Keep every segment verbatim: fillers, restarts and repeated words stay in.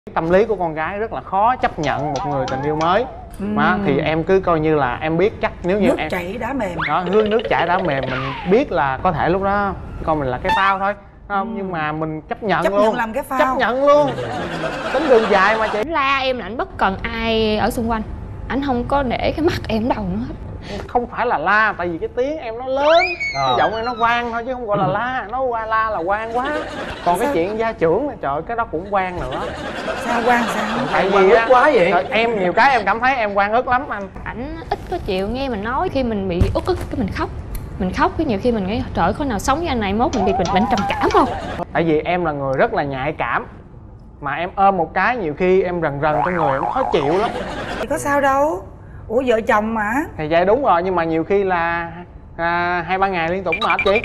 Tâm lý của con gái rất là khó chấp nhận một người tình yêu mới. Mà thì em cứ coi như là em biết chắc nếu như nước em chảy đá mềm đó, hương nước chảy đá mềm, mình biết là có thể lúc đó con mình là cái phao thôi không, ừ. nhưng mà mình chấp nhận chấp luôn nhận làm cái phao, chấp nhận luôn. Tính đường dài mà chị. La em là anh bất cần ai ở xung quanh, anh không có để cái mắt em đầu nữa hết. Không phải là la, tại vì cái tiếng em nó lớn, à. cái giọng em nó vang thôi chứ không gọi là la. Nó qua la là quan quá. Còn cái chuyện gia trưởng là trời, cái đó cũng quan nữa. Sao quan sao? Tại vì á, quá vậy. Trời, em nhiều cái em cảm thấy em quan ức lắm anh. Ảnh ít có chịu nghe mình nói, khi mình bị uất ức cái mình khóc. Mình khóc cái nhiều khi mình nghĩ trời ơi, có nào sống với anh này mốt mình bị bệnh bệnh trầm cảm không? Tại vì em là người rất là nhạy cảm, mà em ôm một cái nhiều khi em rần rần trong người em khó chịu lắm. Thì có sao đâu. Ủa vợ chồng mà. Thì vậy đúng rồi, nhưng mà nhiều khi là à, hai ba ngày liên tục mệt chị.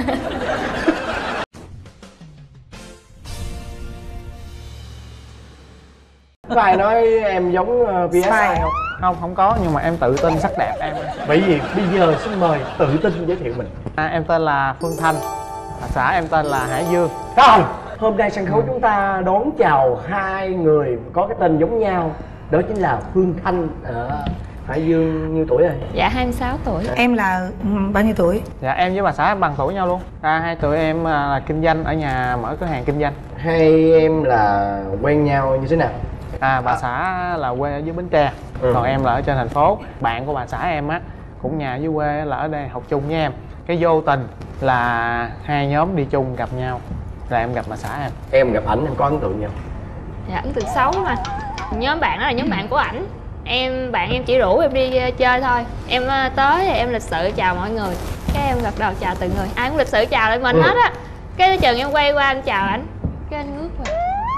Có ai nói em giống uh, pê ét i không? Không, không có, nhưng mà em tự tin sắc đẹp em. Vậy gì bây giờ xin mời tự tin giới thiệu mình. À, em tên là Phương Thanh, xã em tên là Hải Dương. Không, hôm nay sân khấu chúng ta đón chào hai người có cái tên giống nhau. Đó chính là Phương Thanh ở Hải Dương. Nhiêu tuổi rồi? Dạ hai mươi sáu tuổi. Em là bao nhiêu tuổi? Dạ em với bà xã em bằng tuổi nhau luôn. À, hai tụi em là kinh doanh, ở nhà mở cửa hàng kinh doanh. Hai em là quen nhau như thế nào? À, bà xã là quê ở dưới Bến Tre, ừ. còn em là ở trên thành phố. Bạn của bà xã em á cũng nhà dưới quê, là ở đây học chung với em. Cái vô tình là hai nhóm đi chung gặp nhau, là em gặp bà xã em. Em gặp ảnh em có ấn tượng gì không? Dạ ấn tượng xấu mà. Nhóm bạn đó là nhóm bạn của ảnh. Em bạn em chỉ rủ em đi chơi thôi. Em tới thì em lịch sự chào mọi người. Cái em gật đầu chào từng người, ai cũng lịch sự chào lại mình ừ. hết á. Cái chừng em quay qua em chào ảnh, cái anh ngước vào,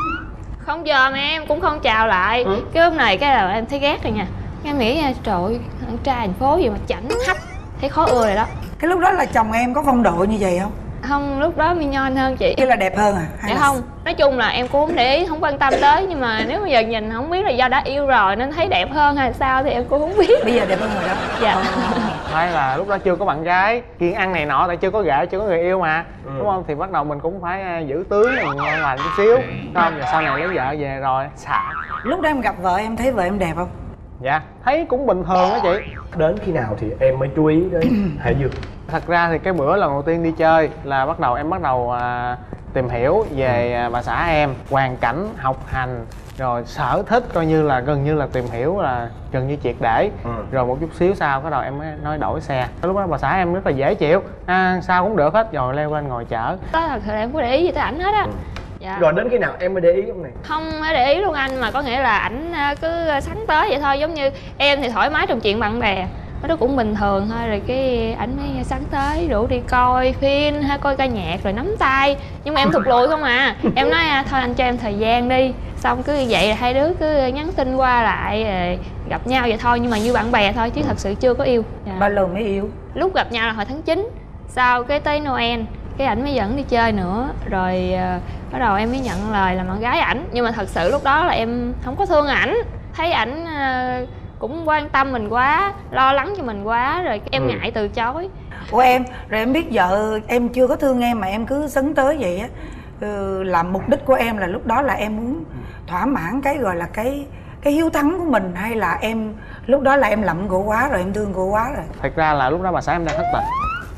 không giờ mà em cũng không chào lại. ừ. Cái lúc này cái là em thấy ghét rồi nha. Em nghĩ trời ơi, thằng trai thành phố gì mà chảnh hách, thấy khó ưa rồi đó. Cái lúc đó là chồng em có phong độ như vậy không? Không, lúc đó mi nhon hơn chị. Chứ là đẹp hơn à? Hay dạ là... không, nói chung là em cũng không để ý, không quan tâm tới. Nhưng mà nếu bây giờ nhìn không biết là do đã yêu rồi nên thấy đẹp hơn hay sao thì em cũng không biết. Bây giờ đẹp hơn rồi đó. Dạ. Hay là lúc đó chưa có bạn gái, kiêng ăn này nọ, tại chưa có gạo, chưa có người yêu mà, ừ. đúng không? Thì bắt đầu mình cũng phải giữ tướng ngon lành chút xíu, đúng không? Và sau này lấy vợ về rồi xả. Lúc đó em gặp vợ em thấy vợ em đẹp không? Dạ, thấy cũng bình thường đó chị. Đến khi nào thì em mới chú ý đến Hải Dương? Thật ra thì cái bữa lần đầu tiên đi chơi là bắt đầu em bắt đầu à, tìm hiểu về à, bà xã em, hoàn cảnh, học hành, rồi sở thích, coi như là gần như là tìm hiểu là gần như triệt để. ừ. Rồi một chút xíu sau bắt đầu em mới nói đổi xe. Lúc đó bà xã em rất là dễ chịu, à, sao cũng được hết, rồi leo lên ngồi chở. Đó thật sự em có để ý gì tới ảnh hết á. ừ. Dạ. Rồi đến khi nào em mới để ý lúc này? Không để ý luôn anh, mà có nghĩa là ảnh cứ sắn tới vậy thôi. Giống như em thì thoải mái trong chuyện bạn bè, nó cũng bình thường thôi. Rồi cái ảnh mới sắn tới rủ đi coi phim hay coi ca nhạc rồi nắm tay. Nhưng mà em thụt lùi không à. Em nói thôi anh cho em thời gian đi. Xong cứ vậy là hai đứa cứ nhắn tin qua lại rồi gặp nhau vậy thôi. Nhưng mà như bạn bè thôi chứ thật sự chưa có yêu. dạ. Bao lâu mới yêu? Lúc gặp nhau là hồi tháng chín. Sau cái tới Noel cái ảnh mới dẫn đi chơi nữa. Rồi uh, bắt đầu em mới nhận lời là bạn gái ảnh. Nhưng mà thật sự lúc đó là em không có thương ảnh. Thấy ảnh uh, cũng quan tâm mình quá, lo lắng cho mình quá, rồi em ừ. ngại từ chối. Ủa em, rồi em biết vợ em chưa có thương em mà em cứ sấn tới vậy á, ừ, là mục đích của em là lúc đó là em muốn thỏa mãn cái gọi là cái cái hiếu thắng của mình, hay là em lúc đó là em lậm cổ quá rồi, em thương cổ quá rồi? Thật ra là lúc đó bà xã em đang thất tình.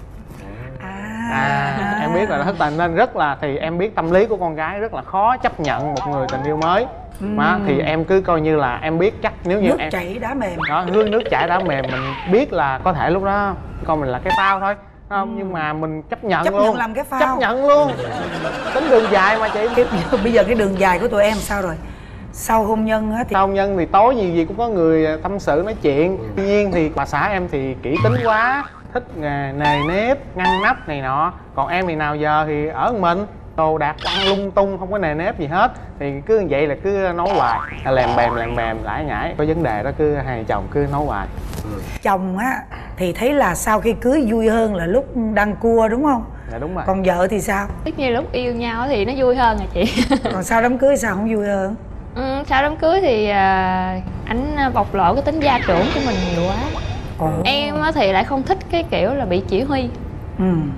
À, à em biết là thất tình nên rất là, thì em biết tâm lý của con gái rất là khó chấp nhận một người tình yêu mới. Ừ. Mà thì em cứ coi như là em biết chắc nếu như nước em chảy đá mềm đó, hương nước chảy đá mềm, mình biết là có thể lúc đó con mình là cái phao thôi, không? Ừ. Nhưng mà mình chấp nhận chấp luôn, nhận làm cái phao, chấp nhận luôn. Tính đường dài mà chị. Cái, bây giờ cái đường dài của tụi em sao rồi? Sau hôn nhân á thì sau hôn nhân thì tối gì gì cũng có người tâm sự nói chuyện. Tuy nhiên thì bà xã em thì kỹ tính quá, thích nề nếp ngăn nắp này nọ. Còn em thì nào giờ thì ở một mình, đồ đạc quăng lung tung, không có nề nếp gì hết. Thì cứ vậy là cứ nói hoài, lèm bèm lèm bèm lải nhải. Có vấn đề đó cứ hai chồng cứ nói hoài. ừ. Chồng á thì thấy là sau khi cưới vui hơn là lúc đăng cua, đúng không? Dạ đúng rồi. Còn vợ thì sao? Tất nhiên lúc yêu nhau thì nó vui hơn à chị. Còn sau đám cưới sao không vui hơn? ừ, sau đám cưới thì uh, ảnh bộc lộ cái tính gia trưởng của mình nhiều quá. Ồ. Em thì lại không thích cái kiểu là bị chỉ huy. ừ. Ừ.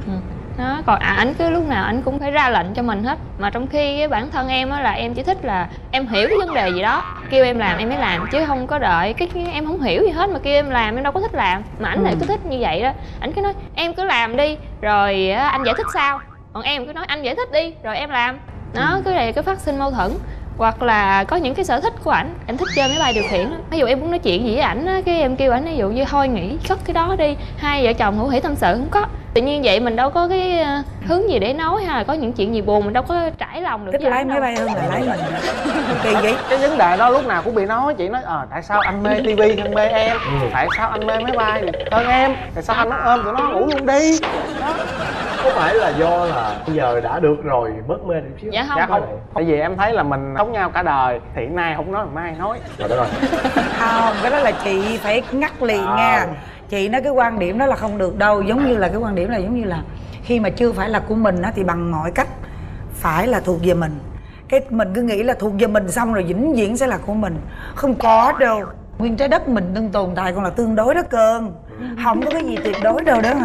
đó. Còn à, ảnh cứ lúc nào ảnh cũng phải ra lệnh cho mình hết, mà trong khi cái bản thân em á là em chỉ thích là em hiểu cái vấn đề gì đó kêu em làm em mới làm, chứ không có đợi cái, cái em không hiểu gì hết mà kêu em làm em đâu có thích làm. Mà ảnh lại cứ thích như vậy đó, ảnh cứ nói em cứ làm đi rồi anh giải thích sao, còn em cứ nói anh giải thích đi rồi em làm. Đó, cứ này cứ phát sinh mâu thuẫn. Hoặc là có những cái sở thích của ảnh, em thích chơi máy bay điều khiển đó. Ví dụ em muốn nói chuyện gì với ảnh á, cái em kêu ảnh ví dụ như thôi nghỉ cất cái đó đi, hai vợ chồng hữu hỉ tâm sự, không có. Tự nhiên vậy mình đâu có cái hướng gì để nói, hay là có những chuyện gì buồn mình đâu có trải lòng được. Thích lái máy bay hơn là lái mình. Kỳ vậy? Cái vấn đề đó lúc nào cũng bị nói, chị nói ờ à, tại sao anh mê tivi hơn mê em, ừ. tại sao anh mê máy bay hơn em, tại sao anh nó ôm tụi nó ngủ luôn đi đó. Có phải là do là bây giờ đã được rồi bớt mê được xíu? Dạ không, dạ không. Tại vì em thấy là mình sống nhau cả đời thì nay không nói mai nói rồi. Đó rồi không, cái đó là chị phải ngắt liền à. Nha. Chị nói cái quan điểm đó là không được đâu. Giống như là cái quan điểm là giống như là khi mà chưa phải là của mình á thì bằng mọi cách phải là thuộc về mình. Cái mình cứ nghĩ là thuộc về mình xong rồi vĩnh viễn sẽ là của mình. Không có đâu. Nguyên trái đất mình đang tồn tại còn là tương đối đó cơn. Không có cái gì tuyệt đối đâu đó hả?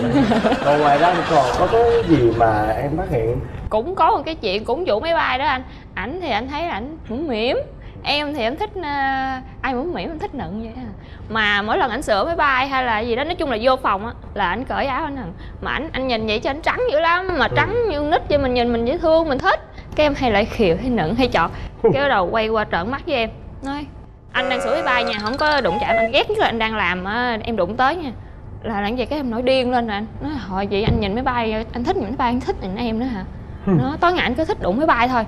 Còn ngoài ra thì còn có cái gì mà em phát hiện? Cũng có một cái chuyện cũng vụ máy bay đó anh. Ảnh thì anh thấy ảnh mũm mỉm, em thì em thích uh, ai mũm mỉm em thích nựng vậy à. Mà mỗi lần ảnh sửa máy bay hay là gì đó, nói chung là vô phòng á là ảnh cởi áo anh hằng. Mà ảnh anh nhìn vậy cho ảnh trắng dữ lắm, mà trắng như nít cho mình nhìn mình dễ thương mình thích. Cái em hay lại khiều hay nựng hay chọt, cái bắt đầu quay qua trợn mắt với em nói anh đang sửa máy bay nha, không có đụng chạm, anh ghét nhất là anh đang làm á em đụng tới nha là làm vậy. Cái em nổi điên lên rồi anh nói hồi vậy anh nhìn máy bay anh thích nhìn máy bay anh thích nhìn em nữa hả? Nó tối ngày anh cứ thích đụng máy bay thôi.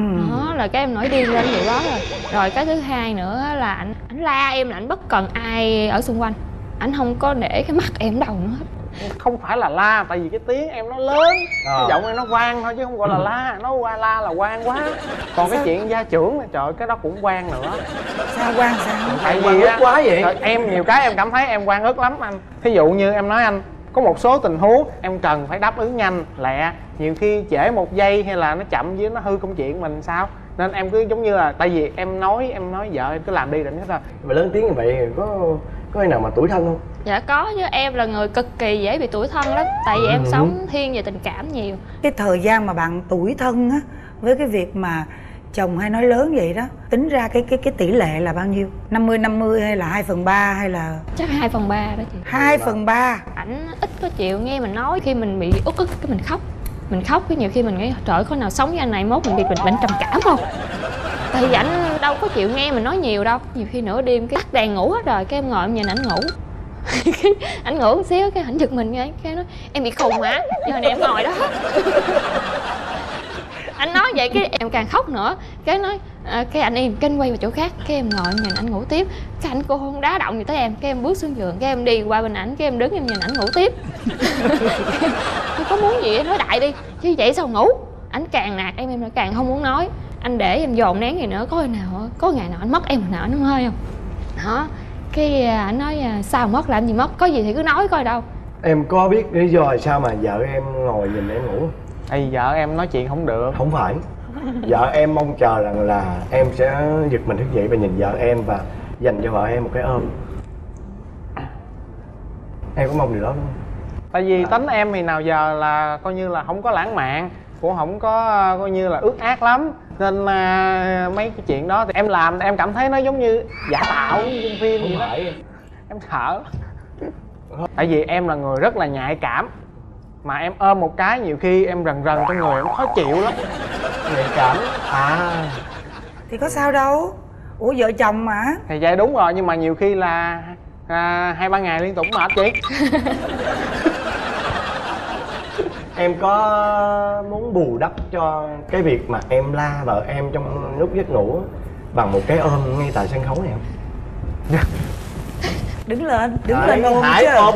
Đó là cái em nổi điên lên vậy đó rồi. Rồi cái thứ hai nữa là anh ảnh la em là ảnh bất cần ai ở xung quanh, ảnh không có để cái mắt em đâu nữa hết. Không phải là la, tại vì cái tiếng em nó lớn à. Cái giọng em nó vang thôi chứ không gọi là la. Nó qua la là quan quá. Còn cái chuyện gia trưởng này trời, cái đó cũng quan nữa. Sao quan sao? Tại vì á, quá vậy trời, em nhiều cái em cảm thấy em quan ức lắm anh. Thí dụ như em nói anh có một số tình huống em cần phải đáp ứng nhanh lẹ, nhiều khi trễ một giây hay là nó chậm với nó hư công chuyện mình sao, nên em cứ giống như là tại vì em nói em nói vợ em cứ làm đi rồi hết rồi. Mà lớn tiếng như vậy có có ai nào mà tủi thân không? Dạ có chứ, em là người cực kỳ dễ bị tủi thân lắm, tại vì em ừ. sống thiên về tình cảm nhiều. Cái thời gian mà bạn tủi thân á với cái việc mà chồng hay nói lớn vậy đó, tính ra cái cái cái tỷ lệ là bao nhiêu? năm mươi năm mươi hay là hai phần ba hay là? Chắc hai phần ba đó chị. hai phần ba. Ảnh ít có chịu nghe mình nói, khi mình bị uất ức cái mình khóc. Mình khóc cái nhiều khi mình nghĩ trời ơi có nào sống với anh này mốt mình bị bệnh bệnh trầm cảm không? Tại vì ảnh đâu có chịu nghe mình nói nhiều đâu. Nhiều khi nửa đêm cái tắt đèn ngủ hết rồi, cái em ngồi em nhìn ảnh ngủ. Ảnh ngủ một xíu cái ảnh giật mình ngay, cái nói em bị khùng hả? Giờ này em ngồi đó. Anh nói vậy cái em càng khóc nữa. Cái nói à, cái anh im, cái anh quay vào chỗ khác, cái em ngồi em nhìn ảnh ngủ tiếp. Cái ảnh cô không đá động gì tới em, cái em bước xuống giường, cái em đi qua bên ảnh, cái em đứng em nhìn ảnh ngủ tiếp. Tôi có muốn gì nói đại đi chứ vậy sao ngủ. Ảnh càng nạt em em càng không muốn nói. Anh để em dồn nén gì nữa, có ngày nào có ngày nào anh mất em nào anh không hơi không đó. Cái ảnh nói sao mất làm gì mất, có gì thì cứ nói coi đâu. Em có biết lý do sao mà vợ em ngồi nhìn em ngủ? Tại vì vợ em nói chuyện không được. Không phải, vợ em mong chờ rằng là em sẽ giật mình thức dậy và nhìn vợ em và dành cho vợ em một cái ôm. Em có mong điều đó không? Tại vì tính em thì nào giờ là coi như là không có lãng mạn, cũng không có coi như là ước ác lắm, nên mà mấy cái chuyện đó thì em làm em cảm thấy nó giống như giả tạo trong phim vậy đó. Em sợ. Tại vì em là người rất là nhạy cảm, mà em ôm một cái nhiều khi em rần rần trong người em khó chịu lắm. Nhạy cảm à? Thì có sao đâu, ủa vợ chồng mà. Thì vậy đúng rồi, nhưng mà nhiều khi là à, hai ba ngày liên tục mệt chị. Em có muốn bù đắp cho cái việc mà em la vợ em trong lúc giấc ngủ bằng một cái ôm ngay tại sân khấu này không? Đứng lên, đứng à, lên ôm Hải chứ. ôm.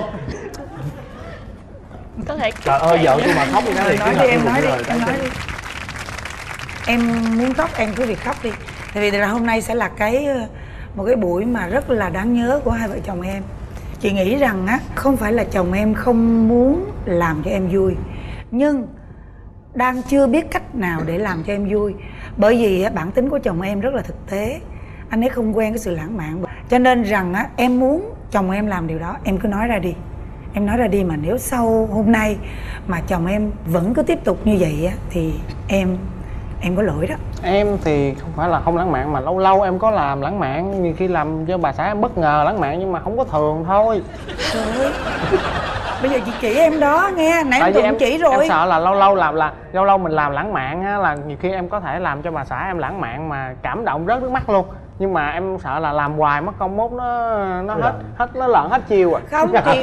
Có thể. Trời ơi vợ tôi mà khóc thì nói đi em nói đi, em nói đi. Em muốn khóc em cứ việc khóc đi. Tại vì là hôm nay sẽ là cái một cái buổi mà rất là đáng nhớ của hai vợ chồng em. Chị nghĩ rằng á, không phải là chồng em không muốn làm cho em vui, nhưng đang chưa biết cách nào để làm cho em vui. Bởi vì á, bản tính của chồng em rất là thực tế, anh ấy không quen cái sự lãng mạn. Cho nên rằng á, em muốn chồng em làm điều đó, em cứ nói ra đi. Em nói ra đi, mà nếu sau hôm nay mà chồng em vẫn cứ tiếp tục như vậy á thì em em có lỗi đó. Em thì không phải là không lãng mạn, mà lâu lâu em có làm lãng mạn, nhiều khi làm cho bà xã em bất ngờ lãng mạn, nhưng mà không có thường thôi. Trời ơi, bây giờ chị chỉ em đó nghe, nãy em cũng chỉ rồi. Em sợ là lâu lâu làm là lâu lâu mình làm lãng mạn á, là nhiều khi em có thể làm cho bà xã em lãng mạn mà cảm động rớt nước mắt luôn. Nhưng mà em sợ là làm hoài mất công mốt nó nó hết hết nó lợn hết chiều à. Không thì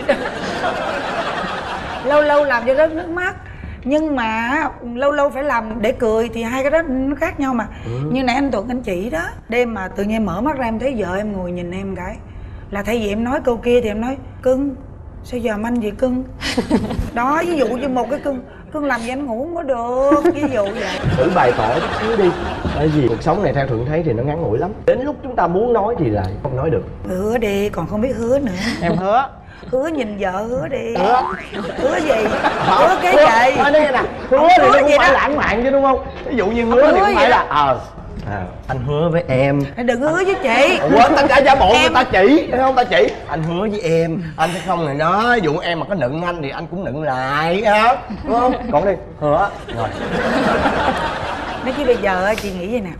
lâu lâu làm cho rớt nước mắt, nhưng mà lâu lâu phải làm để cười thì hai cái đó nó khác nhau mà. Ừ. Như nãy anh Tuấn anh chỉ đó, đêm mà tự nhiên em mở mắt ra em thấy vợ em ngồi nhìn em cái, là thay vì em nói câu kia thì em nói cưng sao giờ anh vậy cưng. Đó, ví dụ như một cái cưng cưng làm gì anh ngủ không có được, ví dụ vậy. Thử bày tỏ chút xíu đi, bởi vì cuộc sống này theo Thuận thấy thì nó ngắn ngủi lắm, đến lúc chúng ta muốn nói thì lại không nói được. Hứa đi, còn không biết hứa nữa. Em hứa. Hứa nhìn vợ hứa đi. Hứa. Hứa gì? Hứa cái gì? Nói đây nè, hứa Không thì nó cũng phải đó. lãng mạn chứ đúng không? Ví dụ như hứa thì cũng phải là ờ à, anh hứa với em. Đừng hứa với chị. Ủa tất cả giả bộ em... người ta chỉ, thấy không, ta chỉ anh hứa với em, anh sẽ không này đó, ví dụ em mà có nựng anh thì anh cũng nựng lại, không đúng không? Còn đi hứa rồi. Nói chứ bây giờ chị nghĩ vậy nè.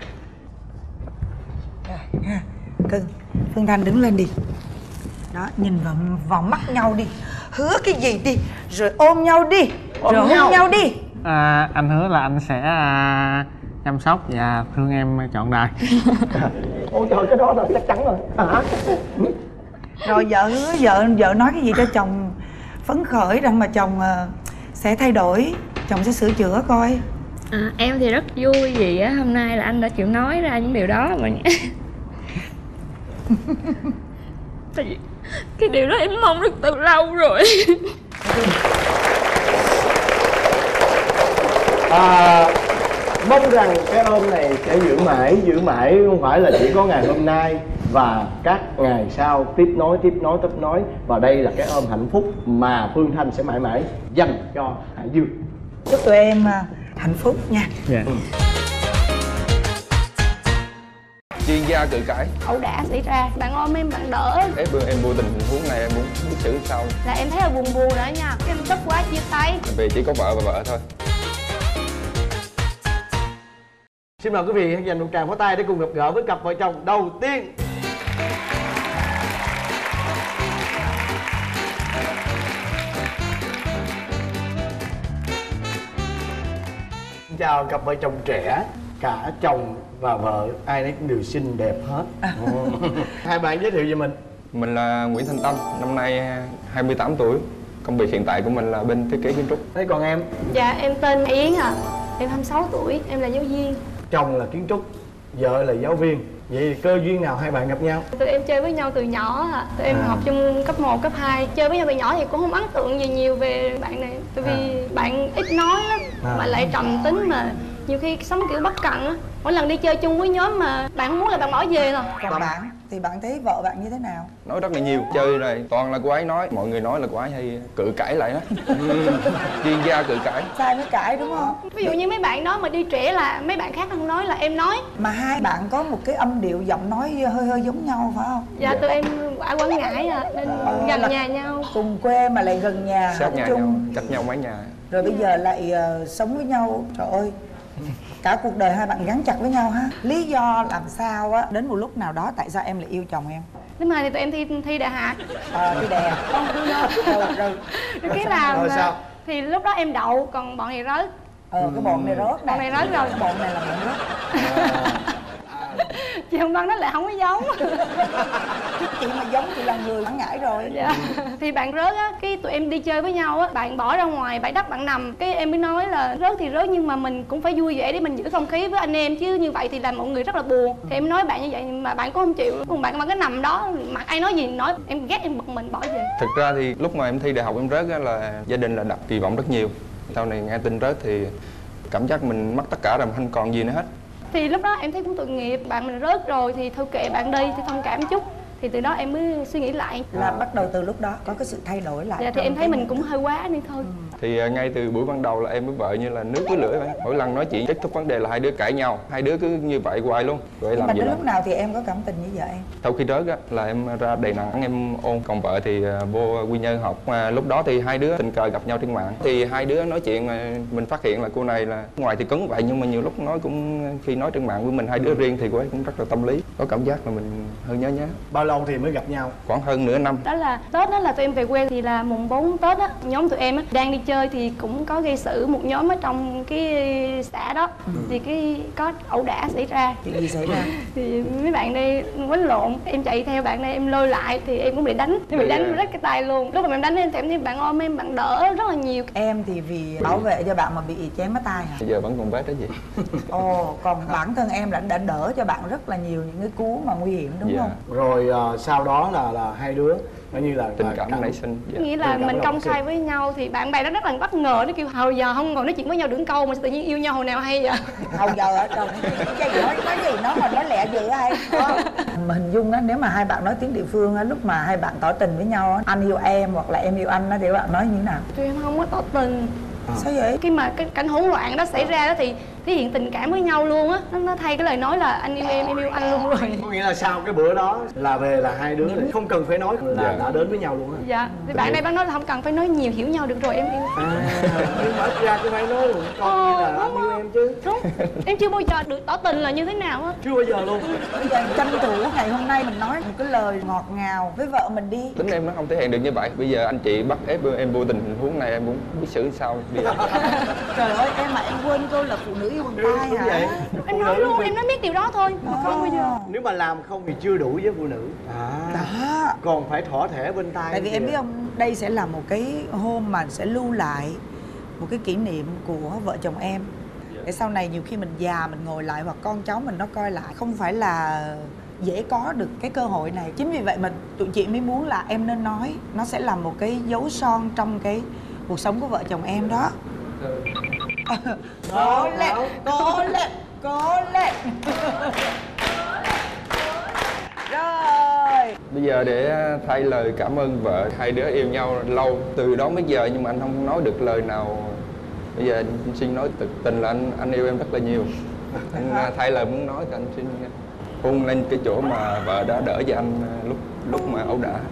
Cưng, Phương Thanh đứng lên đi. Đó, nhìn vào, vào mắt nhau đi. Hứa cái gì đi, rồi ôm nhau đi, ôm rồi hôn nhau đi. À, anh hứa là anh sẽ à, chăm sóc và thương em trọn đời. Ôi trời, cái đó là chắc chắn rồi. Hả? Rồi vợ hứa, vợ vợ nói cái gì cho chồng phấn khởi rằng mà chồng uh, sẽ thay đổi, chồng sẽ sửa chữa coi. À, em thì rất vui vì á hôm nay là anh đã chịu nói ra những điều đó mà. Tại vì cái điều đó em mong rất từ lâu rồi. À, mong rằng cái ôm này sẽ giữ mãi, giữ mãi không phải là chỉ có ngày hôm nay và các ngày sau, tiếp nối, tiếp nối, tiếp nối. Và đây là cái ôm hạnh phúc mà Phương Thanh sẽ mãi mãi dành cho Hải Dương. Chúc tụi em uh, hạnh phúc nha. Yeah. Ừ. Chuyên gia cự cãi. Ẩu đả xảy ra, bạn ôm em, bạn đỡ. Ép em vô tình huống này em muốn biết xử sao. Là em thấy là buồn buồn nữa nha, em tức quá chia tay. Vì chỉ có vợ và vợ thôi. Xin mời quý vị hãy dành một tràng pháo tay để cùng gặp gỡ với cặp vợ chồng đầu tiên. Xin chào cặp vợ chồng trẻ, cả chồng và vợ ai nấy cũng đều xinh đẹp hết. Hai bạn giới thiệu về mình. Mình là Nguyễn Thanh Tâm, năm nay hai mươi tám tuổi. Công việc hiện tại của mình là bên thiết kế kiến trúc. Thế còn em? Dạ em tên Yến à, em hai mươi sáu tuổi, em là giáo viên. Chồng là kiến trúc, vợ là giáo viên. Vậy thì cơ duyên nào hai bạn gặp nhau? Tụi em chơi với nhau từ nhỏ à, tụi em à. học chung cấp một, cấp hai. Chơi với nhau từ nhỏ thì cũng không ấn tượng gì nhiều về bạn này. Tại vì à. bạn ít nói lắm, à. bạn lại trầm tính mà nhiều khi sống kiểu bất cẩn á. Mỗi lần đi chơi chung với nhóm mà bạn không muốn là bạn bỏ về rồi. Còn bạn thì bạn thấy vợ bạn như thế nào? Nói rất là nhiều, chơi này toàn là cô ấy nói, mọi người nói là cô ấy hay cự cãi lại đó. Chuyên gia cự cãi. Sai mới cãi đúng không? Ví dụ như mấy bạn đó mà đi trễ là mấy bạn khác không nói là em nói. Mà hai bạn có một cái âm điệu giọng nói hơi hơi giống nhau phải không? Dạ, tụi em ở Quảng Ngãi à, nên à, gần nhà nhau. Cùng quê mà lại gần nhà, sát nhà chung. nhau, cách nhau mấy nhà. Rồi bây giờ lại uh, sống với nhau, trời ơi. Cả cuộc đời hai bạn gắn chặt với nhau ha. Lý do làm sao á, đến một lúc nào đó tại sao em lại yêu chồng em? Lúc này thì tụi em thi thi đại học. Ờ, thi đại học. Không, cứ nói. Rồi, rồi. Cái làm rồi sao? Thì lúc đó em đậu, còn bọn này rớt. Ờ, cái bọn này rớt Bọn này rớt rồi. Cái bọn này là bọn rớt. Chị Hồng Vân nó lại không có giống. Chị mà giống chị là người Quảng Ngãi rồi. Dạ. Thì bạn rớt á, cái tụi em đi chơi với nhau á, bạn bỏ ra ngoài bãi đất bạn nằm, cái em mới nói là rớt thì rớt nhưng mà mình cũng phải vui vẻ để mình giữ không khí với anh em, chứ như vậy thì làm mọi người rất là buồn. Thì em nói bạn như vậy mà bạn cũng không chịu, còn bạn mà cứ nằm đó mặc ai nói gì nói, em ghét em bực mình bỏ về. Thực ra thì lúc mà em thi đại học em rớt á là gia đình là đặt kỳ vọng rất nhiều. Sau này nghe tin rớt thì cảm giác mình mất tất cả rồi, không còn gì nữa hết. Thì lúc đó em thấy cũng tội nghiệp, bạn mình rớt rồi thì thôi kệ bạn đi, thì thông cảm chút. Thì từ đó em mới suy nghĩ lại. Là bắt đầu từ lúc đó có cái sự thay đổi lại. Dạ thì em thấy mình cũng hơi quá đi thôi. Ừ. Thì uh, ngay từ buổi ban đầu là em với vợ như là nước với lửa vậy. Mỗi lần nói chuyện kết thúc vấn đề là hai đứa cãi nhau, hai đứa cứ như vậy hoài luôn. Rồi làm mà gì đến làm. lúc nào thì em có cảm tình với vợ em? Sau khi rớt á là em ra Đà Nẵng em ôn, còn vợ thì uh, vô Quy Nhơn học. Mà lúc đó thì hai đứa tình cờ gặp nhau trên mạng, thì hai đứa nói chuyện mà mình phát hiện là cô này là ngoài thì cứng vậy nhưng mà nhiều lúc nói cũng khi nói trên mạng với mình hai đứa riêng thì cô ấy cũng rất là tâm lý, có cảm giác là mình hơi nhớ nhớ. Bao lâu thì mới gặp nhau? Khoảng hơn nửa năm. Đó là Tết đó là tụi em về quê, thì là mùng bốn Tết á, nhóm tụi em á đang đi chơi thì cũng có gây sự một nhóm ở trong cái xã đó. Ừ. Thì cái có ẩu đả xảy ra. Chuyện gì xảy ra? Thì mấy bạn đây quánh lộn, em chạy theo bạn này em lôi lại thì em cũng bị đánh, em bị đánh rách cái tay luôn. Lúc mà em đánh em thì em thấy bạn ôm em, bạn đỡ rất là nhiều. Em thì vì bảo vệ cho bạn mà bị chém cái tay hả? Bây giờ vẫn còn vết đó gì. Ồ, còn bản thân em đã, đã đỡ cho bạn rất là nhiều những cái cú mà nguy hiểm đúng Dạ. không? Rồi uh, sau đó là là hai đứa coi như là tình là cảm nảy sinh. Dạ. Nghĩa là mình công khai với nhau thì bạn bè nó rất là bất ngờ, nó kêu hồi giờ không còn nói chuyện với nhau đường câu mà tự nhiên yêu nhau hồi nào hay vậy. Hồi giờ ở trong cái gì nói cái gì nó mà nói lẹ dữ hay. Mình hình dung á, nếu mà hai bạn nói tiếng địa phương á, lúc mà hai bạn tỏ tình với nhau á, anh yêu em hoặc là em yêu anh á, thì các bạn nói như thế nào? Tụi em không có tỏ tình. À. Sao vậy? Khi mà cái cảnh hỗn loạn đó xảy ra đó thì thể hiện tình cảm với nhau luôn á, nó, nó thay cái lời nói là anh yêu em, em yêu anh luôn rồi. Có nghĩa là sau cái bữa đó là về là hai đứa này không cần phải nói là Dạ. đã đến với nhau luôn á. Dạ, thì bạn này bác nói là không cần phải nói nhiều, hiểu nhau được rồi em yêu. À, nhưng mà ít ra cứ phải nói luôn, con như là Ờ, anh đúng yêu không? em chứ. Đúng, em chưa bao giờ được tỏ tình là như thế nào á. Chưa bao giờ luôn. Bây giờ tranh thủ ngày hôm nay mình nói một cái lời ngọt ngào với vợ mình đi. Tính em nó không thể hiện được như vậy. Bây giờ anh chị bắt ép em vô tình tình huống này em cũng biết xử sao bây giờ. Trời ơi, em mà em quên câu là phụ nữ yêu bằng tay Đúng hả? vậy. Em nói luôn, em nói biết điều đó thôi. À. Không bao giờ. Nếu mà làm không thì chưa đủ với phụ nữ. À. Đó. Còn phải thỏ thẻ bên tay. Tại vì kìa. em biết không, đây sẽ là một cái hôm mà sẽ lưu lại một cái kỷ niệm của vợ chồng em. Để sau này nhiều khi mình già mình ngồi lại hoặc con cháu mình nó coi lại, không phải là dễ có được cái cơ hội này. Chính vì vậy mà tụi chị mới muốn là em nên nói, nó sẽ là một cái dấu son trong cái cuộc sống của vợ chồng em đó. Cố lên, cố lên, cố lên. Rồi. Bây giờ để thay lời cảm ơn vợ, hai đứa yêu nhau lâu từ đó tới giờ nhưng mà anh không nói được lời nào. Bây giờ anh xin nói thực tình là anh anh yêu em rất là nhiều. Anh thay lời muốn nói thì anh xin hôn lên cái chỗ mà vợ đã đỡ cho anh lúc lúc mà ẩu đả.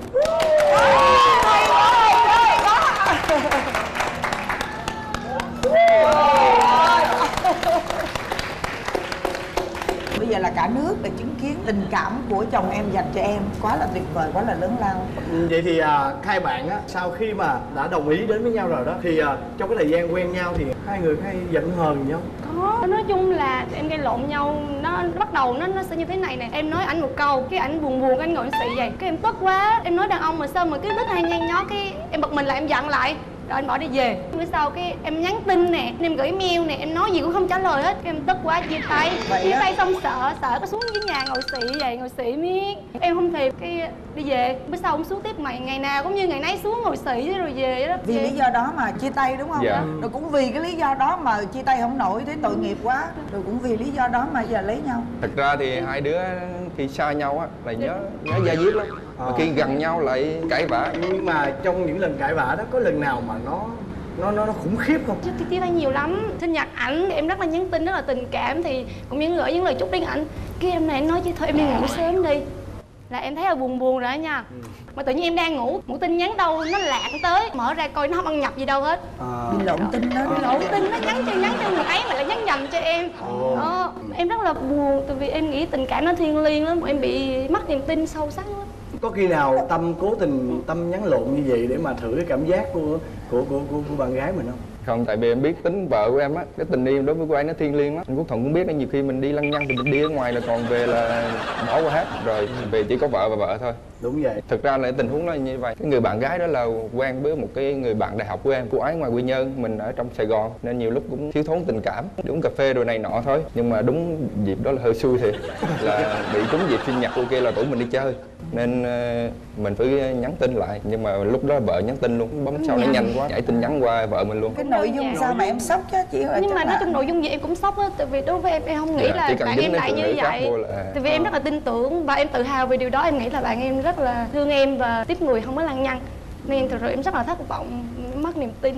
Bây giờ là cả nước để chứng kiến tình cảm của chồng em dành cho em quá là tuyệt vời, quá là lớn lao. Vậy thì à, hai bạn á, sau khi mà đã đồng ý đến với nhau rồi đó thì à, trong cái thời gian quen nhau thì hai người hay giận hờn nhau? Có, nói chung là em gây lộn nhau, nó bắt đầu nó nó sẽ như thế này nè. Em nói ảnh một câu, cái ảnh buồn buồn, anh ngồi anh xị vậy, cái em tức quá, em nói đàn ông mà sao mà cứ thích hay nhăn nhó, cái em bực mình lại em giận lại. Rồi anh bỏ đi về. Bữa sau cái em nhắn tin nè, em gửi mail nè, em nói gì cũng không trả lời hết. Cái em tức quá chia tay. Vậy Chia á? tay xong sợ, sợ có xuống dưới nhà ngồi xị vậy, ngồi xị miết. Em không thèm, cái đi về. Bữa sau ông xuống tiếp mày, ngày nào cũng như ngày nấy xuống ngồi xị rồi về đó. Vì Về. lý do đó mà chia tay đúng không? Dạ. Rồi cũng vì cái lý do đó mà chia tay không nổi, thấy tội nghiệp quá. Rồi cũng vì lý do đó mà giờ lấy nhau. Thật ra thì hai đứa khi xa nhau á là nhớ nhớ da diết lắm. Mà À. khi gần nhau lại cãi vã. Nhưng mà trong những lần cãi vã đó có lần nào mà nó nó nó, nó khủng khiếp không? Chứ chia tay nhiều lắm. Sinh nhật ảnh em rất là nhắn tin, rất là tình cảm thì cũng những gửi những lời chúc đến ảnh. Cái em này em nói chứ thôi em đi ngủ sớm đi. Là em thấy là buồn buồn rồi đó nha. Ừ. Mà tự nhiên em đang ngủ, một tin nhắn đâu nó lạc tới, mở ra coi nó không ăn nhập gì đâu hết. À. Bị lộn tin đó. Bị lộn tin, nó nhắn cho nhắn cho người ấy mà lại nhắn nhầm cho em. Ồ. Đó, em rất là buồn tại vì em nghĩ tình cảm nó thiêng liêng lắm, em bị mất niềm tin sâu sắc lắm. Có khi nào Tâm cố tình Tâm nhắn lộn như vậy để mà thử cái cảm giác của của của của, của bạn gái mình không? Không, tại vì em biết tính vợ của em á, cái tình yêu đối với cô ấy nó thiêng liêng lắm. Anh Quốc Thuận cũng biết đó, nhiều khi mình đi lăng nhăng thì mình đi ở ngoài là còn về là bỏ qua hết. Rồi về chỉ có vợ và vợ thôi. Đúng vậy. Thực ra là tình huống nó như vậy. Cái người bạn gái đó là quen với một cái người bạn đại học của em. Cô ấy ngoài Quy Nhơn, mình ở trong Sài Gòn nên nhiều lúc cũng thiếu thốn tình cảm. Uống cà phê rồi này nọ thôi. Nhưng mà đúng dịp đó là hơi xui thiệt. Là bị trúng dịp sinh nhật cô kia là rủ mình đi chơi. Nên uh, mình phải nhắn tin lại. Nhưng mà lúc đó vợ nhắn tin luôn. Bấm sau nó nhanh quá, nhảy tin nhắn qua vợ mình luôn. Cái nội dung sao mà em sốc chứ chị ơi. Nhưng mà nói chung nội dung gì em cũng sốc á, tại vì đối với em em không nghĩ Dạ, là chỉ cần bạn dính em đến lại phụ như nữ khác vậy. vô là- Tại vì em rất là tin tưởng và em tự hào về điều đó, em nghĩ là bạn em rất là thương em và tiếp người không có lăng nhăng. Nên thật sự em rất là thất vọng, mất niềm tin.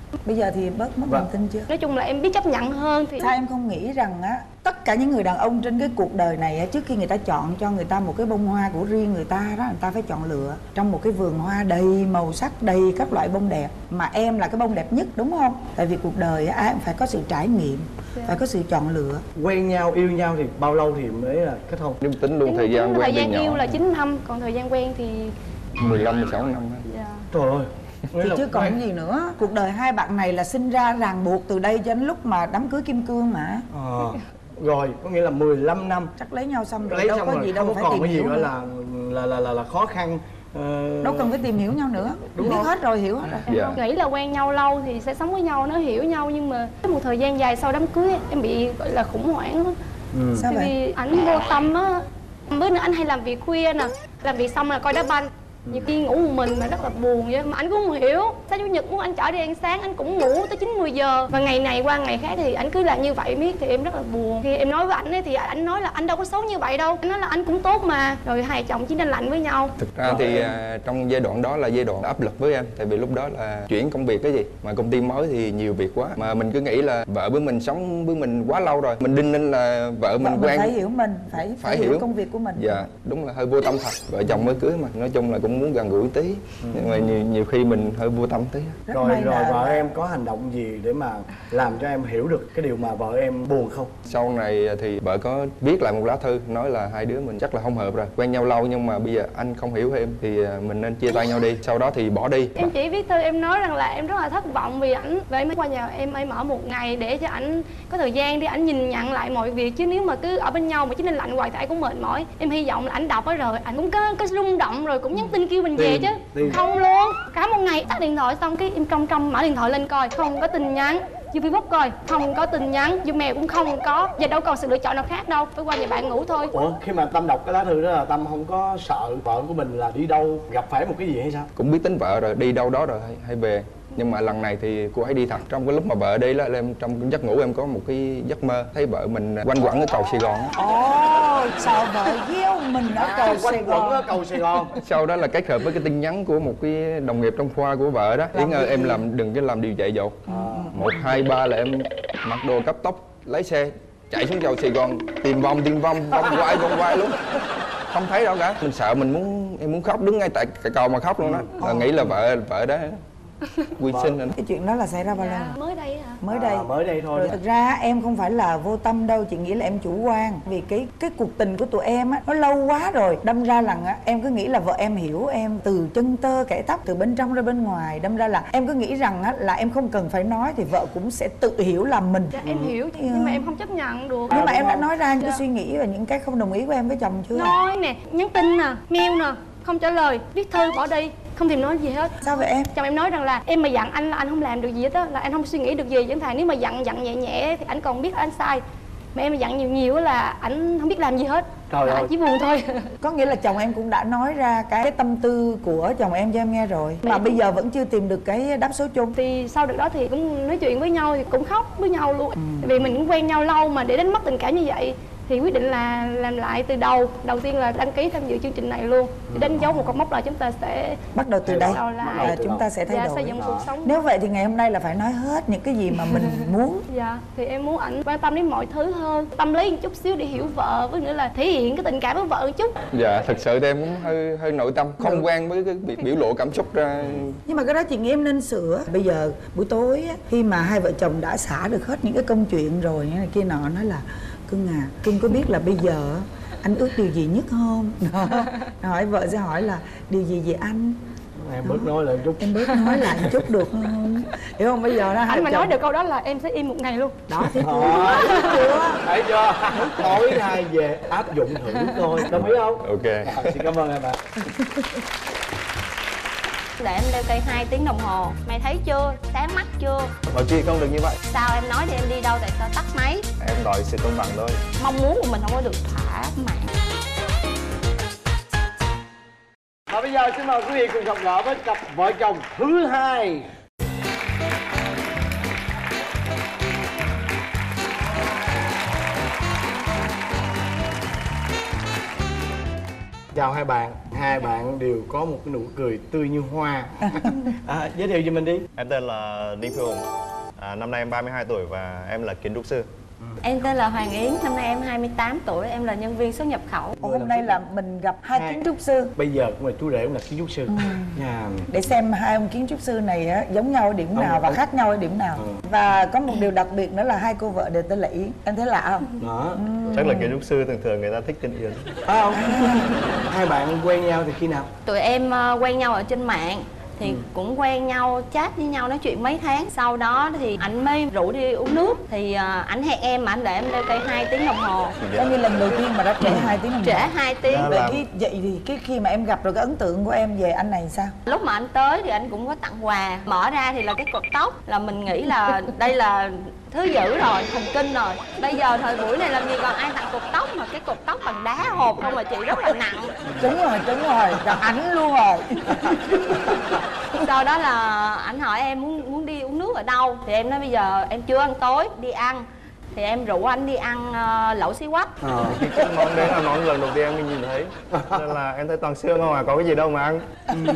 Bây giờ thì bớt mất Vâng. niềm tin chưa? Nói chung là em biết chấp nhận hơn thì Sao em không nghĩ rằng á tất cả những người đàn ông trên cái cuộc đời này á, trước khi người ta chọn cho người ta một cái bông hoa của riêng người ta đó, người ta phải chọn lựa trong một cái vườn hoa đầy màu sắc, đầy các loại bông đẹp, mà em là cái bông đẹp nhất, đúng không? Tại vì cuộc đời á, ai cũng phải có sự trải nghiệm, phải có sự chọn lựa. Quen nhau, yêu nhau thì bao lâu thì mới là kết hôn? Nếu tính luôn thời gian thời quen gian từ yêu nhỏ là chín năm, còn thời gian quen thì mười lăm mười sáu năm á. dạ. Trời ơi. Nghĩa Thì là chứ còn quen- gì nữa. Cuộc đời hai bạn này là sinh ra ràng buộc từ đây cho đến lúc mà đám cưới kim cương mà. Ờ. Rồi, có nghĩa là mười lăm năm Chắc lấy nhau xong rồi lấy đâu xong có rồi gì không đâu có phải còn tìm cái gì hiểu gọi nữa. là là là là, là khó khăn. Ờ, Đâu cần phải tìm hiểu nhau nữa. Đúng Biết không? hết rồi, hiểu hết rồi. Em Dạ. không nghĩ là quen nhau lâu thì sẽ sống với nhau, nó hiểu nhau, nhưng mà một thời gian dài sau đám cưới em bị gọi là khủng hoảng đó. Ừ. Sao Tại vậy? vì ảnh vô tâm á, bữa nữa anh hay làm việc khuya nè, làm việc xong là coi đá banh, nhiều khi ngủ một mình mà rất là buồn vậy, mà anh cũng không hiểu. Sao chủ nhật muốn anh chở đi ăn sáng anh cũng ngủ tới chín mười giờ, và ngày này qua ngày khác thì anh cứ làm như vậy miết thì em rất là buồn. Khi em nói với anh ấy thì anh nói là anh đâu có xấu như vậy đâu, anh nói là anh cũng tốt mà. Rồi hai chồng chỉ nên lạnh với nhau. Thực ra thì à, trong giai đoạn đó là giai đoạn áp lực với em. Tại vì lúc đó là chuyển công việc cái gì, mà công ty mới thì nhiều việc quá. Mà mình cứ nghĩ là vợ với mình sống với mình quá lâu rồi, mình đinh ninh là vợ mình Vợ mình quen. phải hiểu mình, phải, phải, Phải hiểu hiểu. công việc của mình. Dạ, đúng là hơi vô tâm thật. Vợ chồng mới cưới mà, nói chung là cũng muốn gần gũi tí. Nhưng mà nhiều, nhiều khi mình hơi vô tâm tí. Rất Rồi may rồi là- vợ em có hành động gì để mà làm cho em hiểu được cái điều mà vợ em buồn không? Sau này thì vợ có viết lại một lá thư nói là hai đứa mình chắc là không hợp rồi, quen nhau lâu nhưng mà bây giờ anh không hiểu em thì à, mình nên chia tay nhau đi. Sau đó thì bỏ đi. Em chỉ viết thư em nói rằng là em rất là thất vọng vì ảnh, và em mới qua nhà em em ở một ngày để cho ảnh có thời gian để ảnh nhìn nhận lại mọi việc, chứ nếu mà cứ ở bên nhau mà chỉ nên lạnh hoài thì ai cũng mệt mỏi. Em hy vọng là ảnh đọc đó rồi ảnh cũng có có rung động rồi cũng nhắn tin kêu mình về Tìm, chứ. tìm. Không luôn, cả một ngày tắt điện thoại xong cái em trong trong mở điện thoại lên coi không có tin nhắn, vô Facebook coi không có tin nhắn, vô mail cũng không có. Giờ đâu còn sự lựa chọn nào khác đâu, phải qua nhà bạn ngủ thôi. Ủa, khi mà Tâm đọc cái lá thư đó là Tâm không có sợ vợ của mình là đi đâu gặp phải một cái gì hay sao? Cũng biết tính vợ rồi, đi đâu đó rồi hay, hay về. Nhưng mà lần này thì cô ấy đi thật. Trong cái lúc mà vợ đi là em trong cái giấc ngủ em có một cái giấc mơ thấy vợ mình quanh quẩn ở cầu Sài Gòn á. Ồ, sợ vợ gieo mình ở cầu Sài Quanh quẩn ở Gòn. cầu Sài Gòn. Sau đó là kết hợp với cái tin nhắn của một cái đồng nghiệp trong khoa của vợ đó. Yến ơi em làm đừng có làm điều dại dột. Một hai ba là em mặc đồ cấp tốc lấy xe chạy xuống cầu Sài Gòn tìm vòng tìm vòng vòng quay vòng quay luôn. Không thấy đâu cả. Mình sợ mình muốn em muốn khóc, đứng ngay tại cái cầu mà khóc luôn đó. Là nghĩ là vợ vợ đó quy sinh rồi. Cái chuyện đó là xảy ra bao lâu? Dạ, mới đây hả? Mới đây. À, mới đây thôi. Rồi thực ra em không phải là vô tâm đâu, chị nghĩ là em chủ quan. Vì cái cái cuộc tình của tụi em á nó lâu quá rồi, đâm ra là á, em cứ nghĩ là vợ em hiểu em từ chân tơ kẻ tóc, từ bên trong ra bên ngoài. Đâm ra là em cứ nghĩ rằng á là em không cần phải nói thì vợ cũng sẽ tự hiểu làm mình. Dạ em hiểu, nhưng mà em không chấp nhận được. Nhưng mà em đã không? nói ra những cái Dạ. suy nghĩ và những cái không đồng ý của em với chồng chưa? Nói nè, nhắn tin nè, mail nè, không trả lời, viết thư bỏ đi, không thèm nói gì hết. Sao vậy em? Chồng em nói rằng là em mà giận anh là anh không làm được gì hết á, là anh không suy nghĩ được gì chẳng thà nếu mà giận giận nhẹ nhẹ thì anh còn biết là anh sai. Mà em mà giận nhiều nhiều á là anh không biết làm gì hết. Trời Là ơi. anh chỉ buồn thôi. Có nghĩa là chồng em cũng đã nói ra cái, cái tâm tư của chồng em cho em nghe rồi, mà bây giờ vẫn chưa tìm được cái đáp số chung. Thì sau được đó thì cũng nói chuyện với nhau thì cũng khóc với nhau luôn. Tại vì mình cũng quen nhau lâu mà để đánh mất tình cảm như vậy thì quyết định là làm lại từ đầu. Đầu tiên là đăng ký tham dự chương trình này luôn để đánh dấu một cột mốc là chúng ta sẽ Bắt đầu từ đây đầu lại. là chúng ta sẽ thay dạ, đổi. xây dựng cuộc sống. Nếu vậy thì ngày hôm nay là phải nói hết những cái gì mà mình muốn. Dạ, thì em muốn ảnh quan tâm đến mọi thứ hơn, tâm lý một chút xíu để hiểu vợ, với nữa là thể hiện cái tình cảm với vợ một chút. Dạ, thật sự thì em cũng hơi hơi nội tâm, không quen với cái việc biểu lộ cảm xúc ra. Nhưng mà cái đó chị nghĩ em nên sửa. Bây giờ buổi tối á, khi mà hai vợ chồng đã xả được hết những cái công chuyện rồi này kia nọ, nói là cưng à, cưng có biết là bây giờ anh ước điều gì nhất không? Đó. Hỏi vợ sẽ hỏi là điều gì về anh? Em bớt nói lại một chút. Em bớt nói lại một chút được không? Hiểu không? Bây giờ đó hai Anh mà vợ nói chồng- được câu đó là em sẽ im một ngày luôn. đó thì Đó, thấy chưa? Tối nay về áp dụng thử coi. Đồng ý không? Ok. À, xin cảm ơn em ạ. Để em đeo cây hai tiếng đồng hồ. Mày thấy chưa? Sáng mắt chưa? Mọi chuyện không được như vậy. Sao em nói đi em đi đâu tại sao tắt máy? Em đòi sự công bằng thôi. Mong muốn của mình không có được thỏa mãn. Và bây giờ xin mời quý vị cùng gặp gỡ với cặp vợ chồng thứ hai. chào hai bạn. Hai bạn đều có một cái nụ cười tươi như hoa. À, giới thiệu cho mình đi. Em tên là Đinh Phương Hùng. À, năm nay em ba mươi hai tuổi và em là kiến trúc sư. Em tên là Hoàng Yến, năm nay em hai mươi tám tuổi, em là nhân viên xuất nhập khẩu. Hôm nay là mình gặp hai kiến trúc sư. Bây giờ cũng là chú rể cũng là kiến trúc sư. Ừ. Nhà... Để xem hai ông kiến trúc sư này á, giống nhau ở điểm nào ông, và ông... khác nhau ở điểm nào. Ừ. Và có một điều đặc biệt nữa là hai cô vợ đều tên là Yến. Em thấy lạ không? Đó. Ừ. Chắc là kiến trúc sư thường thường người ta thích tên Yến. À, không? Hai bạn quen nhau thì khi nào? Tụi em uh, quen nhau ở trên mạng. Thì ừ. cũng quen nhau, chat với nhau, nói chuyện mấy tháng. Sau đó thì anh mới rủ đi uống nước. Thì uh, anh hẹn em mà anh để em đeo cây hai tiếng đồng hồ. Coi như lần đầu tiên mà đã trễ hai tiếng đồng hồ. Trễ hai tiếng. Vậy, cái, vậy thì cái khi mà em gặp rồi cái ấn tượng của em về anh này sao? Lúc mà anh tới thì anh cũng có tặng quà. Mở ra thì là cái cột tóc. Là mình nghĩ là đây là thứ dữ rồi, thần kinh rồi. Bây giờ thời buổi này làm gì còn ai tặng cột tóc mà cái cột tóc bằng đá hộp không mà chị, rất là nặng. Đúng rồi, đúng rồi, gặp ảnh luôn rồi. Sau đó là anh hỏi em muốn muốn đi uống nước ở đâu. Thì em nói bây giờ em chưa ăn tối, đi ăn. Thì em rủ anh đi ăn uh, lẩu xí quách. Ờ, cái món đấy là món lần đầu tiên em nhìn thấy. Nên là em thấy toàn xương không à, có cái gì đâu mà ăn.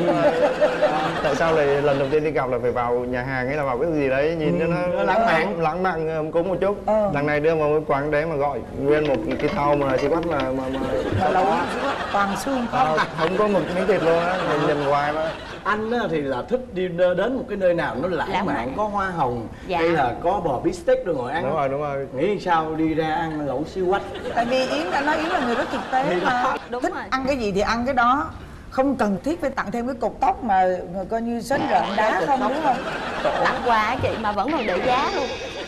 Tại sao lại lần đầu tiên đi gặp là phải vào nhà hàng hay là vào cái gì đấy nhìn cho nó lãng mạn, lãng mạn cúng một chút. Ừ. Đằng này đưa vào cái quán đấy mà gọi nguyên một cái thau mà xí quách mà mà mà lẩu xí quách toàn xương không. À, không có một miếng thịt luôn á, mình nhìn hoài mà. Anh á, thì là thích đi đến một cái nơi nào nó lãng, lãng mạn, có hoa hồng, dạ. hay là có bò bít tết rồi ngồi ăn. Đúng rồi, đúng rồi. Nghĩ sao đi ra ăn lẩu xí quách? Tại vì Yến đã nói Yến là người rất thực tế mà. Đúng thích rồi. Ăn cái gì thì ăn cái đó. Không cần thiết phải tặng thêm cái cột tóc mà coi như sến rợn đá không, đúng không? Tặng quà chị mà vẫn còn để giá luôn.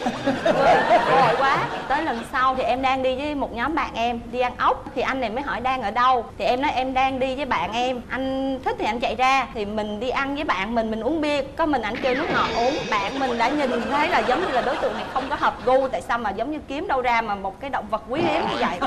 Vội quá. Tới lần sau thì em đang đi với một nhóm bạn em đi ăn ốc. Thì anh này mới hỏi đang ở đâu. Thì em nói em đang đi với bạn em. Anh thích thì anh chạy ra. Thì mình đi ăn với bạn mình, mình uống bia. Có mình ảnh kêu nước ngọt uống. Bạn mình đã nhìn thấy là giống như là đối tượng này không có hợp gu. Tại sao mà giống như kiếm đâu ra mà một cái động vật quý hiếm như vậy.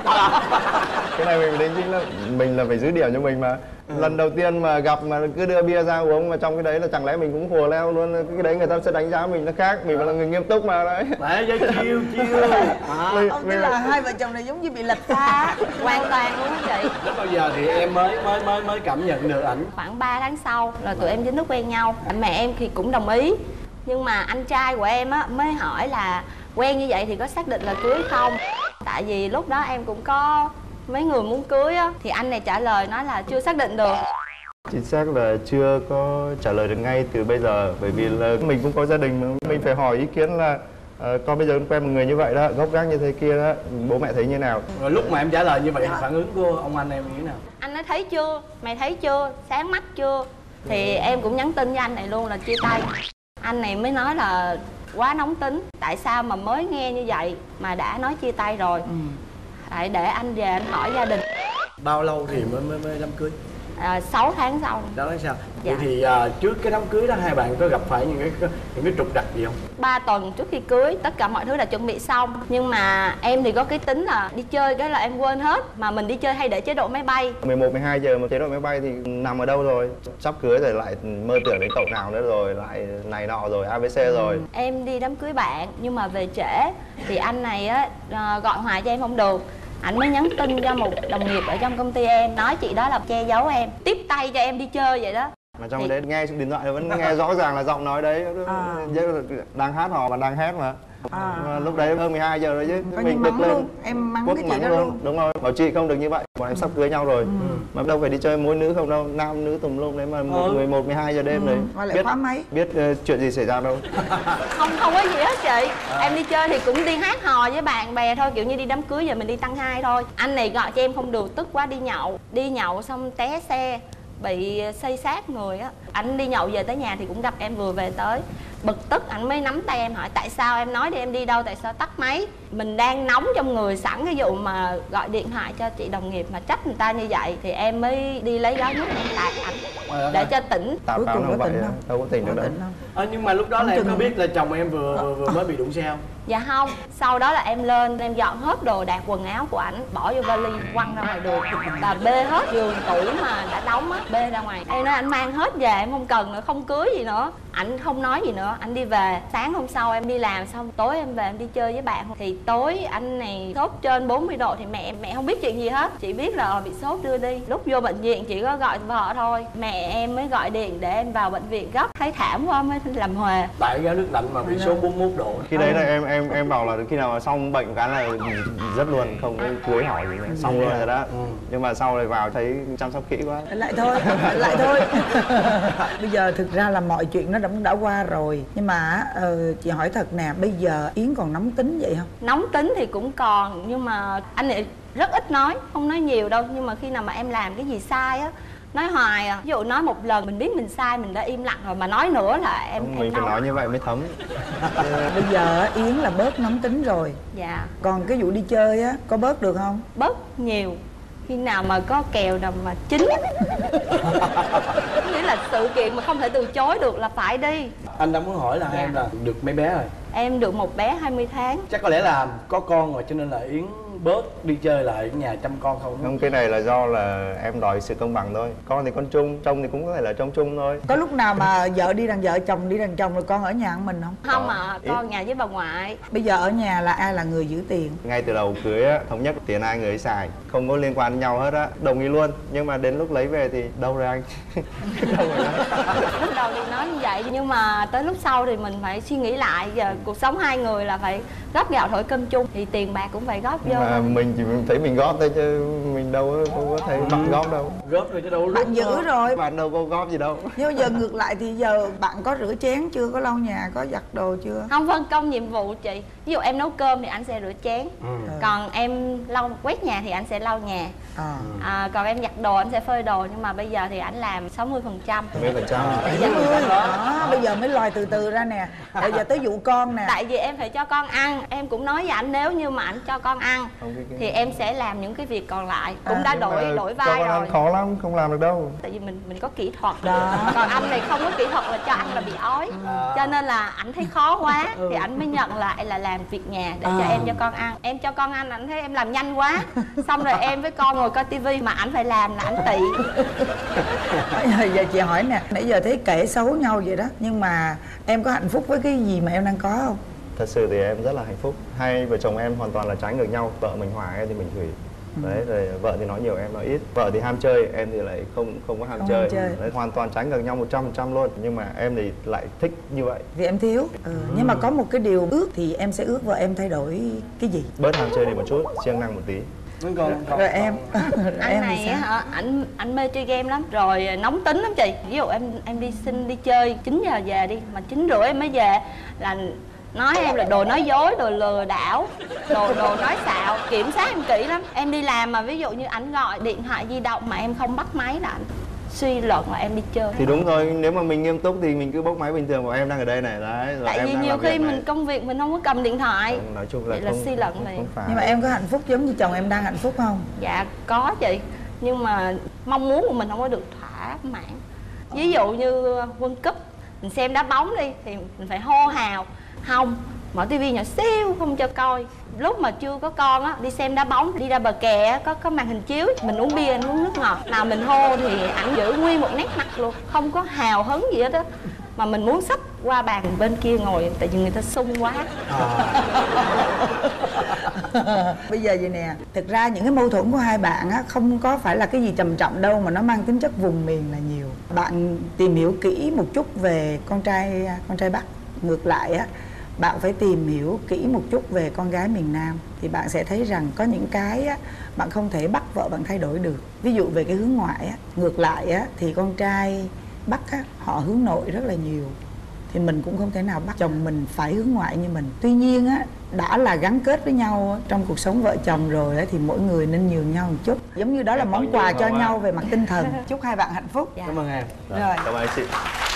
Cái này mình đến chính là mình là phải giữ điểm cho mình mà. Ừ. Lần đầu tiên mà gặp mà cứ đưa bia ra uống mà trong cái đấy là chẳng lẽ mình cũng hùa leo luôn. Cái đấy người ta sẽ đánh giá mình nó khác. Mình là người nghiêm túc mà đấy. Đấy, chơi chiêu chiêu. À, mình, ông mình... là hai vợ chồng này giống như bị lệch pha. Hoàn toàn luôn á chị. Lúc bao giờ thì em mới mới mới mới cảm nhận được ảnh? Khoảng ba tháng sau là tụi em chính thức quen nhau. Mẹ em thì cũng đồng ý. Nhưng mà anh trai của em á mới hỏi là quen như vậy thì có xác định là cưới không? Tại vì lúc đó em cũng có mấy người muốn cưới á. Thì anh này trả lời nói là chưa xác định được. Chính xác là chưa có trả lời được ngay từ bây giờ. Bởi vì là mình cũng có gia đình mà. Mình phải hỏi ý kiến là uh, con bây giờ quen một người như vậy đó, gốc gác như thế kia đó, bố mẹ thấy như nào? Rồi lúc mà em trả lời như vậy phản ứng của ông anh em như thế nào? Anh nói thấy chưa? Mày thấy chưa? Sáng mắt chưa? Thì ừ. em cũng nhắn tin với anh này luôn là chia tay. Anh này mới nói là quá nóng tính. Tại sao mà mới nghe như vậy mà đã nói chia tay rồi? Ừ. Tại để anh về anh hỏi gia đình. Bao lâu thì mới mới, mới đám cưới? À, sáu tháng sau. Đó là sao? Dạ. Vậy thì à, trước cái đám cưới đó hai bạn có gặp phải những cái những cái trục trặc gì không? Ba tuần trước khi cưới tất cả mọi thứ đã chuẩn bị xong. Nhưng mà em thì có cái tính là đi chơi cái là em quên hết. Mà mình đi chơi hay để chế độ máy bay. mười một, mười hai giờ mà chế độ máy bay thì nằm ở đâu rồi? Sắp cưới rồi lại mơ tưởng đến cậu nào nữa rồi, lại này nọ rồi, a bê xê rồi. Ừ. Em đi đám cưới bạn nhưng mà về trễ. Thì anh này á gọi hoài cho em không được. Anh mới nhắn tin cho một đồng nghiệp ở trong công ty em, nói chị đó là che giấu em, tiếp tay cho em đi chơi vậy đó. Mà trong thì... đấy nghe trong điện thoại vẫn nghe rõ ràng là giọng nói đấy, à. đang hát hò mà đang hét mà. À. Mà lúc đấy hơn mười hai giờ rồi chứ. Có mình bực lên. Luôn. Em mắng cái chị đó luôn. luôn. Đúng rồi, bảo chị không được như vậy. Bọn em sắp cưới nhau rồi. Ừ. Mà đâu phải đi chơi mỗi nữ không đâu, nam nữ tùm lum đấy mà ừ. mười một, mười hai giờ đêm ừ. đấy. Biết khóa máy. Biết uh, chuyện gì xảy ra đâu. Không không có gì hết chị. À. Em đi chơi thì cũng đi hát hò với bạn bè thôi, kiểu như đi đám cưới giờ mình đi tăng hai thôi. Anh này gọi cho em không được, tức quá đi nhậu. Đi nhậu xong té xe, bị xây xát người á. Anh đi nhậu về tới nhà thì cũng gặp em vừa về tới. Bực tức anh mới nắm tay em hỏi tại sao em nói đi em đi đâu, tại sao tắt máy. Mình đang nóng trong người sẵn cái vụ mà gọi điện thoại cho chị đồng nghiệp mà trách người ta như vậy. Thì em mới đi lấy gói nước em tạt ảnh để cho tỉnh. Cuối cùng có tỉnh không? Đâu có tỉnh được đâu. À, nhưng mà lúc đó là em có biết là chồng em vừa vừa, vừa mới bị đụng xe không? Dạ không. Sau đó là em lên em dọn hết đồ đạc quần áo của ảnh, bỏ vô vali quăng ra ngoài đường. Và bê hết giường tủ mà đã đóng á, bê ra ngoài. Em nói anh mang hết về em không cần nữa, không cưới gì nữa. Ảnh không nói gì nữa. nữa. Anh đi về, sáng hôm sau em đi làm xong, tối em về em đi chơi với bạn. Thì tối anh này sốt trên bốn mươi độ thì mẹ mẹ không biết chuyện gì hết. Chị biết là bị sốt đưa đi. Lúc vô bệnh viện chị có gọi vợ thôi. Mẹ em mới gọi điện để em vào bệnh viện gấp. Thấy thảm quá mới làm huề. Tại ra nước lạnh mà bị sốt bốn mươi mốt độ. Khi đấy là em em em bảo là khi nào mà xong bệnh cái là rất luôn, không có cuối hỏi gì nữa. Xong luôn rồi đó. Ừ. Nhưng mà sau này vào thấy chăm sóc kỹ quá. Lại thôi, lại thôi. Bây giờ thực ra là mọi chuyện nó đã, đã qua rồi. Nhưng mà uh, chị hỏi thật nè, bây giờ Yến còn nóng tính vậy không? Nóng tính thì cũng còn, nhưng mà anh ấy rất ít nói, không nói nhiều đâu. Nhưng mà khi nào mà em làm cái gì sai á, nói hoài à. Ví dụ nói một lần mình biết mình sai, mình đã im lặng rồi, mà nói nữa là em Không, em mình phải nói như vậy mới thấm. Bây giờ Yến là bớt nóng tính rồi. Dạ. Còn cái vụ đi chơi á, có bớt được không? Bớt nhiều. Khi nào mà có kèo nào mà chín nghĩa là sự kiện mà không thể từ chối được là phải đi. Anh đã muốn hỏi là Dạ. em là được mấy bé rồi? Em được một bé hai mươi tháng. Chắc có lẽ là có con rồi cho nên là Yến bớt đi chơi lại ở nhà chăm con không? Không, cái này là do là em đòi sự công bằng thôi. Con thì con chung, chồng thì cũng có thể là chồng chung thôi. Có lúc nào mà vợ đi đằng vợ, chồng đi đằng chồng rồi con ở nhà của mình không? Không mà con nhà với bà ngoại. Bây giờ ở nhà là ai là người giữ tiền? Ngay từ đầu cưới á, thống nhất tiền ai người ấy xài, không có liên quan đến nhau hết á, đồng ý luôn. Nhưng mà đến lúc lấy về thì đâu rồi anh? Đâu rồi anh? Lúc đầu thì nói như vậy, nhưng mà tới lúc sau thì mình phải suy nghĩ lại. Giờ cuộc sống hai người là phải góp gạo thổi cơm chung, thì tiền bạc cũng phải góp vô. Mà mình chỉ thấy mình góp thôi chứ mình đâu có, không có thấy bạn góp đâu. Góp rồi chứ đâu. Bạn giữ rồi. Bạn đâu có góp gì đâu. Nhưng bây giờ ngược lại thì giờ bạn có rửa chén chưa, có lau nhà, có giặt đồ chưa? Không, phân công nhiệm vụ chị. Ví dụ em nấu cơm thì anh sẽ rửa chén. Ừ. Còn em lau quét nhà thì anh sẽ lau nhà. À. À, còn em giặt đồ anh sẽ phơi đồ. Nhưng mà bây giờ thì anh làm sáu mươi phần trăm. sáu mươi phần trăm. Đó, bây giờ mới lòi từ từ ra nè. Bây giờ tới vụ con nè. Tại vì em phải cho con ăn. Em cũng nói với anh nếu như mà anh cho con ăn Không, cái, cái... thì em sẽ làm những cái việc còn lại. Cũng À, đã đổi đổi vai cho con rồi. ăn khó lắm, không làm được đâu. Tại vì mình mình có kỹ thuật. Đó. Còn anh này không có kỹ thuật là cho ăn là bị ói. À. Cho nên là anh thấy khó quá thì anh mới nhận lại là làm việc nhà để cho À. em cho con ăn. Em cho con ăn, anh thấy em làm nhanh quá. Xong rồi em với con ngồi coi tivi mà anh phải làm là anh tị. Giờ chị hỏi nè, nãy giờ thấy kể xấu nhau vậy đó, nhưng mà em có hạnh phúc với cái gì mà em đang có không? Thật sự thì em rất là hạnh phúc. Hai vợ chồng em hoàn toàn là trái ngược nhau. Vợ mình hòa em thì mình thủy. Đấy, rồi vợ thì nói nhiều em nói ít. Vợ thì ham chơi, em thì lại không không có ham Không chơi. ham chơi. Đấy, hoàn toàn trái ngược nhau một trăm phần trăm luôn. Nhưng mà em thì lại thích như vậy. Vì em thiếu. Ừ. Nhưng mà có một cái điều ước thì em sẽ ước vợ em thay đổi cái gì? Bớt ham chơi đi một chút, siêng năng một tí. Con, con, con, Rồi em. Rồi Anh em này thì á sao? hả, anh anh mê chơi game lắm, rồi nóng tính lắm chị. Ví dụ em em đi xin đi chơi chín giờ về đi, mà chín rưỡi em mới về là nói em là đồ nói dối, đồ lừa đảo, đồ đồ nói xạo, kiểm soát em kỹ lắm. Em đi làm mà ví dụ như ảnh gọi điện thoại di động mà em không bắt máy là ảnh suy luận là em đi chơi. Thì đúng rồi, nếu mà mình nghiêm túc thì mình cứ bốc máy bình thường, của em đang ở đây này. Đấy, rồi Tại em vì đang nhiều làm khi việc này. mình công việc mình không có cầm điện thoại. Không, nói chung là Vậy là không, suy luận không, liền. không phải. Nhưng mà em có hạnh phúc giống như chồng em đang hạnh phúc không? Dạ có chị, nhưng mà mong muốn của mình không có được thỏa mãn. Ví dụ như World Cup mình xem đá bóng đi thì mình phải hô hào. Không, mở tivi nhỏ xíu không cho coi. Lúc mà chưa có con á, đi xem đá bóng, đi ra bờ kè á, có có màn hình chiếu, mình uống bia, anh uống nước ngọt, nào mình hô thì ảnh giữ nguyên một nét mặt luôn, không có hào hứng gì hết á. Mà mình muốn xách qua bàn bên kia ngồi, tại vì người ta sung quá. Bây giờ vậy nè, thực ra những cái mâu thuẫn của hai bạn á không có phải là cái gì trầm trọng đâu, mà nó mang tính chất vùng miền là nhiều. Bạn tìm hiểu kỹ một chút về con trai con trai Bắc, ngược lại á bạn phải tìm hiểu kỹ một chút về con gái miền Nam, thì bạn sẽ thấy rằng có những cái á bạn không thể bắt vợ bạn thay đổi được. Ví dụ về cái hướng ngoại á, ngược lại á thì con trai Bắc á họ hướng nội rất là nhiều, thì mình cũng không thể nào bắt chồng mình phải hướng ngoại như mình. Tuy nhiên á, đã là gắn kết với nhau á, trong cuộc sống vợ chồng rồi á, thì mỗi người nên nhường nhau một chút. Giống như đó là món quà cho nhau về mặt tinh thần. Chúc hai bạn hạnh phúc. Dạ. Cảm ơn em. Rồi. Cảm ơn chị.